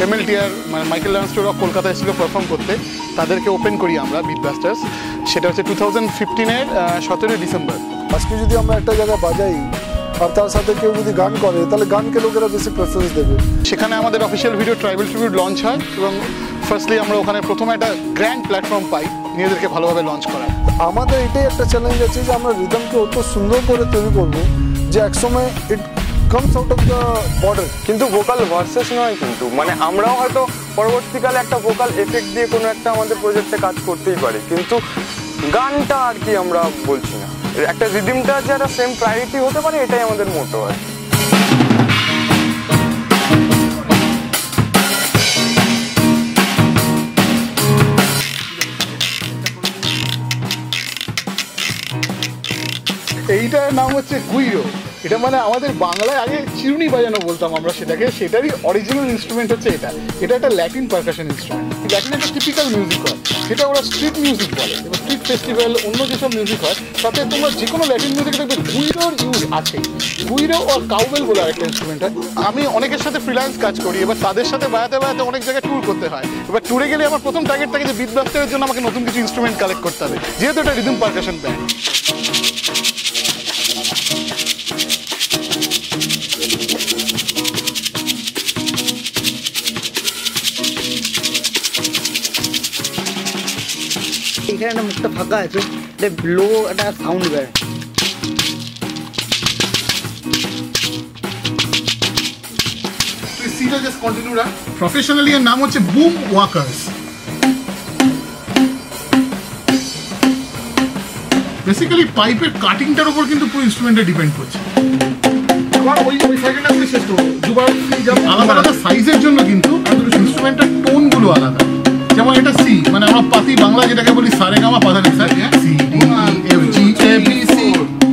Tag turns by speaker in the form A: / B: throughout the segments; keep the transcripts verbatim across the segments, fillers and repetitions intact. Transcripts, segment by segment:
A: এমএলটিআর মানে মাইকেল ল্যান্সটোর কলকাতা এসেছিল পারফর্ম করতে, তাদেরকে ওপেন করি আমরা বিট ব্লাস্টার্স। সেটা হচ্ছে টু থাউজেন্ড ফিফটিনের সতেরোই ডিসেম্বর।
B: আজকে যদি আমরা একটা জায়গায় বাজাই আর তার সাথে কেউ যদি গান করে তাহলে গানকে লোকেরা বেশি প্রেফারেন্স দেবে।
A: সেখানে আমাদের official video tribal tribute launch হয় এবং ফার্স্টলি আমরা ওখানে প্রথমে একটা গ্র্যান্ড প্ল্যাটফর্ম পাই নিজেদেরকে ভালোভাবে লঞ্চ করার।
B: আমাদের এটাই একটা চ্যালেঞ্জ আছে যে আমরা রিদমকে অত সুন্দর করে তৈরি করবো যে একসময় it comes out of the border.
C: কিন্তু ভোকাল ভার্সেস নয়, কিন্তু মানে আমরাও হয়তো পরবর্তীকালে একটা ভোকাল এফেক্ট দিয়ে কোনো একটা আমাদের প্রজেক্টে কাজ করতেই পারি, কিন্তু গানটা আর কি আমরা বলছি না, একটা রিদিমটা যারা সেম প্রায়োরিটি হতে পারে, এটাই আমাদের মোটো আর
A: এইটার নাম হচ্ছে গুইরো। এটা মানে আমাদের বাংলায় আগে চিরুনি বাজানো বলতাম আমরা সেটাকে, সেটারই অরিজিনাল ইনস্ট্রুমেন্ট হচ্ছে এটা। এটা একটা ল্যাটিন পারকাশন ইনস্ট্রুমেন্ট। ল্যাটিন একটা টিপিক্যাল মিউজিক হয়, সেটা ওরা স্ট্রিট মিউজিক বলে। এবার স্ট্রিট ফেস্টিভ্যাল অন্য যেসব মিউজিক হয় তাতে তোমরা যে কোনো ল্যাটিন মিউজিকে দেখবে গুইরোর ইউজ আছে। গুইরো আর কাউবেল বলে আরেকটা ইনস্ট্রুমেন্ট হয়। আমি অনেকের সাথে ফ্রিল্যান্স কাজ করি, এবার তাদের সাথে বাজাতে বাজাতে অনেক জায়গায় ট্যুর করতে হয়। এবার ট্যুরে গেলে আমার প্রথম টার্গেট থাকে যে বিট ব্লাস্টারের জন্য আমাকে নতুন কিছু ইনস্ট্রুমেন্ট কালেক্ট করতে হবে, যেহেতু এটা রিদম পারকাশন ব্যান্ড।
D: এখানে একটা মুখটা ফাঁকা আছে, এটা লো একটা সাউন্ড বের।
A: প্রফেশনালি এর নাম হচ্ছে বুম ওয়াকার্স। বেসিক্যালি পাইপের কাটিংটার উপর কিন্তু পুরো ইনস্ট্রুমেন্টটা ডিপেন্ড করছে। আলাদা আলাদা সাইজের জন্য কিন্তু ইনস্ট্রুমেন্টের টোনগুলো আলাদা। যেমন এটা সি, মানে আমরা পাতি বাংলা যেটাকে বলি সারেগামা পাধা রেখা, C D F G A B C.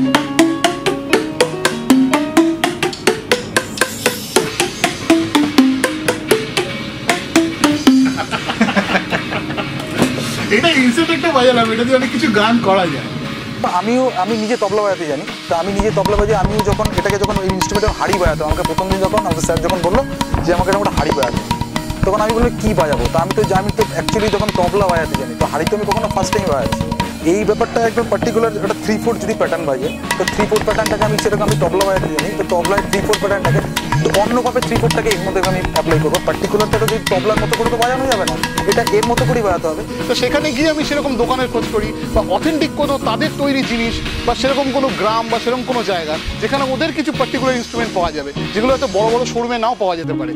A: এটা ইনসেট একটা বাজালাম, এটা দিয়ে অনেক কিছু গান করা যায়।
E: আমিও আমি নিজে তবলা বাজাতে জানি, তো আমি নিজে তবলা বাজে। আমিও যখন এটাকে যখন ওই ইনস্ট্রুমেন্টে হাড়ি বাজাতো, আমাকে প্রথম দিন যখন আমাদের স্যার যখন বললো যে আমাকে এরকম একটা হাড়ি বাজাতে, তখন আমি বললাম কী বাজাবো, তো আমি তো আমি তো অ্যাকচুয়ালি তখন তবলা বাজাতে জানি, তো হাড়ি তো আমি কখনো ফার্স্ট টাইম বাজাচ্ছি। এই ব্যাপারটা একদম পার্টিকুলার একটা থ্রি ফোর যদি প্যাটার্ন বাজে, তো থ্রি ফোর প্যাটার্নটাকে আমি সেরকম আমি তবলা বাজাতে জানি, তো তবলায় থ্রি ফোর প্যাটার্নটাকে তো অন্যভাবে থ্রি ফোরটাকে এর মধ্যে আমি অ্যাপ্লাই করবো। পার্টিকুলারটা যদি তবলার মতো করে তো বাজানো যাবে না, এটা এর মতো করেই বাজাতে হবে।
A: তো সেখানে গিয়ে আমি সেরকম দোকানের খোঁজ করি বা অথেন্টিক কোনো তাদের তৈরি জিনিস বা সেরকম কোনো গ্রাম বা সেরকম কোনো জায়গা যেখানে ওদের কিছু পার্টিকুলার ইনস্ট্রুমেন্ট পাওয়া যাবে, যেগুলো হয়তো বড় বড় শোরুমে নাও পাওয়া যেতে পারে।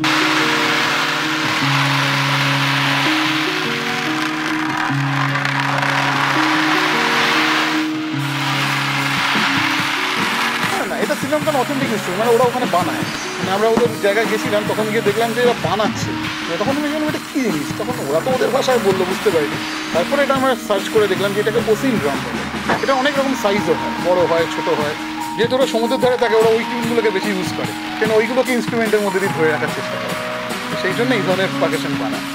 A: এটা শ্রীলঙ্কান অথেন্টিক ইনস্ট্রুমেন্ট, মানে ওরা ওখানে বানায়। মানে আমরা ওদের জায়গায় গেছিলাম, তখন গিয়ে দেখলাম যে এরা বানাচ্ছে। তখন আমি বললাম এটা কী জিনিস, তখন ওরা তো ওদের ভাষায় বললো, বুঝতে পারিনি। তারপরে এটা আমরা সার্চ করে দেখলাম যে এটাকে ওসিন ড্রাম বলে। এটা অনেক রকম সাইজও হয়, বড়ো হয়, ছোটো হয়। যেহেতু ওরা সমুদ্রের ধারে থাকে, ওরা ওই টিউনগুলোকে বেশি ইউজ করে, কেন ওইগুলোকে ইনস্ট্রুমেন্টের মধ্যে দিয়ে ধরে রাখার চেষ্টা করে। সেই জন্য এই ধরনের পারকাশন বানায়।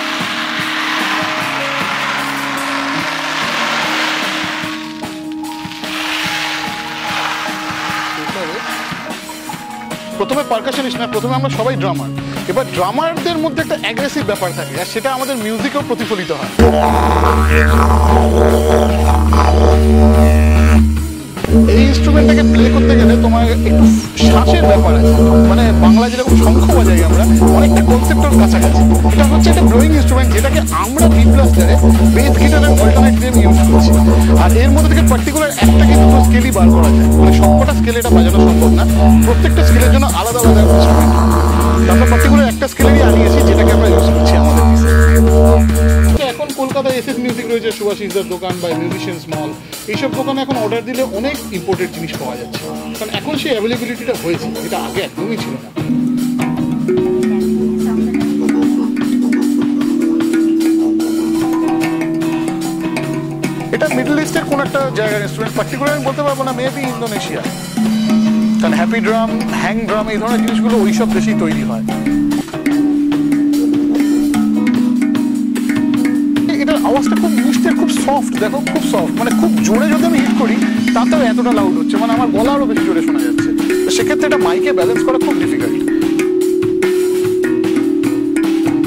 A: প্রথমে পারকাশনিস্ট না, প্রথমে আমরা সবাই ড্রামার। এবার ড্রামারদের মধ্যে একটা অ্যাগ্রেসিভ ব্যাপার থাকে, আর সেটা আমাদের মিউজিকেও প্রতিফলিত হয়। এই ইনস্ট্রুমেন্টটাকে প্লে করতে গেলে তোমার একটু শ্বাসের ব্যাপার আছে, মানে বাংলা যেরকম শঙ্খ বাজাই আমরা, অনেকটা কনসেপ্টের কাছাকাছি। এটা হচ্ছে একটা ব্লোয়িং ইনস্ট্রুমেন্ট, যেটাকে আমরা বিট ব্লাস্টারে বেস গিটারের অল্টারনেটিভ ইউজ করছি। আর এর মধ্যে থেকে পার্টিকুলার একটা কি দুটো স্কেলই বার করা যায়, মানে সবকটা স্কেলে এটা বাজানো সম্ভব না। প্রত্যেকটা স্কেলের জন্য আলাদা আলাদা ইনস্ট্রুমেন্ট আমরা পার্টিকুলার একটা স্কেলেরই আনিয়েছি, যেটাকে আমরা ইউজ করছি আমাদের পিসে। এখন কলকাতায় এস এস মিউজিক রয়েছে, সুভাষিসদার দোকান বা মিউজিশিয়ানস মল, এইসব দোকানে এখন অর্ডার দিলে অনেক ইম্পোর্টেড জিনিস পাওয়া যাচ্ছে, কারণ এখন সেই অ্যাভেলেবিলিটিটা হয়েছে, এটা আগে একদমই ছিল না। এটা মিডল ইস্টের কোন একটা জায়গার ইনস্ট্রুমেন্ট, পার্টিকুলার আমি বলতে পারবো না, মেবি ইন্দোনেশিয়া। কারণ হ্যাপি ড্রাম, হ্যাং ড্রাম এই ধরনের জিনিসগুলো ওই সব দেশেই তৈরি হয়। এটার আওয়াজটা খুব মিষ্টি, খুব সফট, দেখো খুব সফট, মানে খুব জোরে যদি আমি হিট করি তাতেও এতটা লাউড হচ্ছে, মানে আমার গলা আরও বেশি জোরে শোনা যাচ্ছে। সেক্ষেত্রে এটা মাইকে ব্যালেন্স করা খুব ডিফিকাল্ট।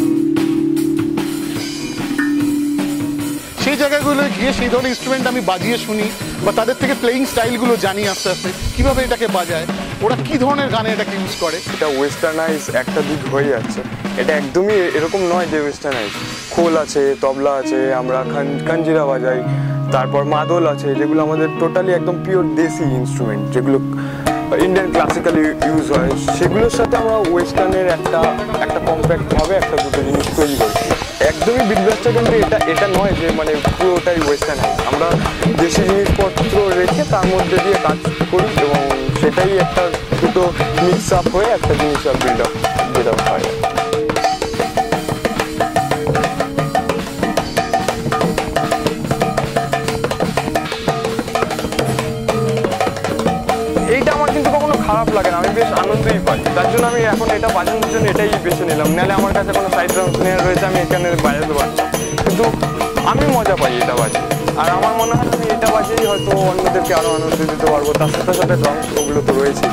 A: জায়গাগুলো গিয়ে সেই ধরনের ইনস্ট্রুমেন্ট আমি বাজিয়ে শুনি, বা তাদের থেকে প্লেয়িং স্টাইলগুলো জানি আস্তে আস্তে কীভাবে এটাকে বাজায়, ওরা কী ধরনের গানে এটাকে ইউজ করে।
C: এটা ওয়েস্টার্নাইজ একটা দিক হয়ে যাচ্ছে, এটা একদমই এরকম নয় যে ওয়েস্টার্নাইজ। খোল আছে, তবলা আছে, আমরা খান কাঞ্জিরা বাজাই, তারপর মাদল আছে, যেগুলো আমাদের টোটালি একদম পিওর দেশি ইনস্ট্রুমেন্ট, যেগুলো ইন্ডিয়ান ক্লাসিক্যাল ইউজ হয়, সেগুলোর সাথে আমরা ওয়েস্টার্নের একটা একটা কম্প্যাক্টভাবে একটা দুটো জিনিস তৈরি করি। একদমই বিট ব্লাস্টটা কিন্তু এটা এটা নয় যে মানে পুরোটাই ওয়েস্টার্নাইজ, আমরা দেশি জিনিসপত্র রেখে তার মধ্যে দিয়ে কাজ করি এবং সেটাই একটা দুটো মিক্স আপ হয়ে একটা জিনিস বিল্ড আপ বিল্ড আপ হয়। এইটা আমার কিন্তু কখনো খারাপ লাগে না, আমি বেশ আনন্দই পাই, তার জন্য আমি এখন এটা বাজানোর জন্য এটাই বেছে নিলাম। নাহলে আমার কাছে কোনো সাইড ড্রাম প্লেয়ার রয়েছে, আমি এখানে বাজাতে পারতাম, কিন্তু আমি মজা পাই এটা বাজিয়ে। আর আমার মনে হয় আমি এটা বাজিয়েই হয়তো অন্যদেরকে আরও আনন্দ দিতে পারবো, তার সাথে সাথে ড্রাম ওগুলো তো রয়েছে।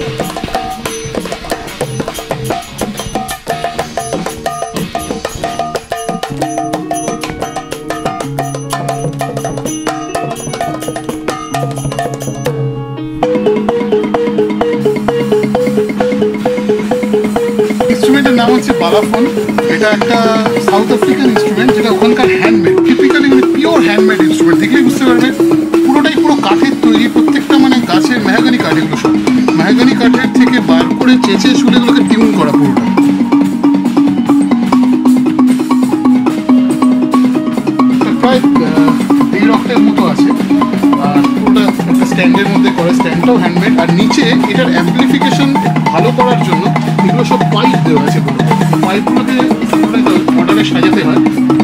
A: ইনস্ট্রুমেন্টের নাম হচ্ছে বালাফোন। এটা একটা সাউথ আফ্রিকান ইনস্ট্রুমেন্ট, যেটা ওখানকার হ্যান্ডমেড, টিপিক্যালি মানে পিওর হ্যান্ডমেড ইনস্ট্রুমেন্ট। দেখলেই বুঝতে পারবেন পুরোটাই পুরো কাঠের তৈরি, প্রত্যেকটা মানে গাছের মেহাগানি কাঠ, এগুলো সব মেহাগানি কাঠের থেকে বার করে চেঁচে শুলে এগুলোকে টিউন করা পুরোটা। প্রায় দেড় অক্টের মতো আছে, আর পুরোটা একটা স্ট্যান্ডের মধ্যে করে, স্ট্যান্ডটাও হ্যান্ডমেড। আর নিচে এটার অ্যাম্পলিফিকেশন ভালো করার জন্য এগুলো সব পাইপ দেওয়া আছে, পাইপগুলোকে মডেলে সাজাতে হয়।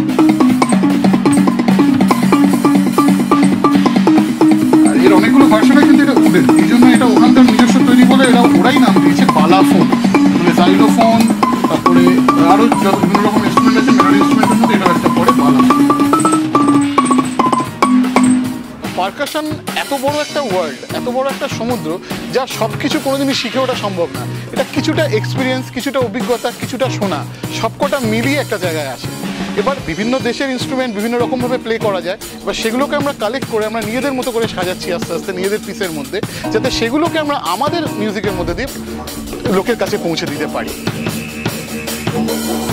A: আর এর অনেকগুলো ভার্সনে কিন্তু এটা উডেন, এই জন্য এটা ওখানকার নিজস্ব তৈরি বলে এরা ওরাই নাম দিয়েছে বালাফোন, মানে জাইলোফোন, তারপরে আরও যত বিভিন্ন রকম ইনস্ট্রুমেন্ট আছে মেলোডি ইনস্ট্রুমেন্টের মধ্যে এটা একটা পড়ে বালাফোন। পারকাশন এত বড় একটা ওয়ার্ল্ড, এত বড় একটা সমুদ্র, যা সব কিছু কোনোদিনই শিখে ওঠা সম্ভব না। এটা কিছুটা এক্সপিরিয়েন্স, কিছুটা অভিজ্ঞতা, কিছুটা শোনা, সবকটা মিলিয়ে একটা জায়গায় আসে। এবার বিভিন্ন দেশের ইনস্ট্রুমেন্ট বিভিন্ন রকমভাবে প্লে করা যায়, এবার সেগুলোকে আমরা কালেক্ট করে আমরা নিজেদের মতো করে সাজাচ্ছি আস্তে আস্তে নিজেদের পিসের মধ্যে, যাতে সেগুলোকে আমরা আমাদের মিউজিকের মধ্যে দিয়ে লোকের কাছে পৌঁছে দিতে পারি।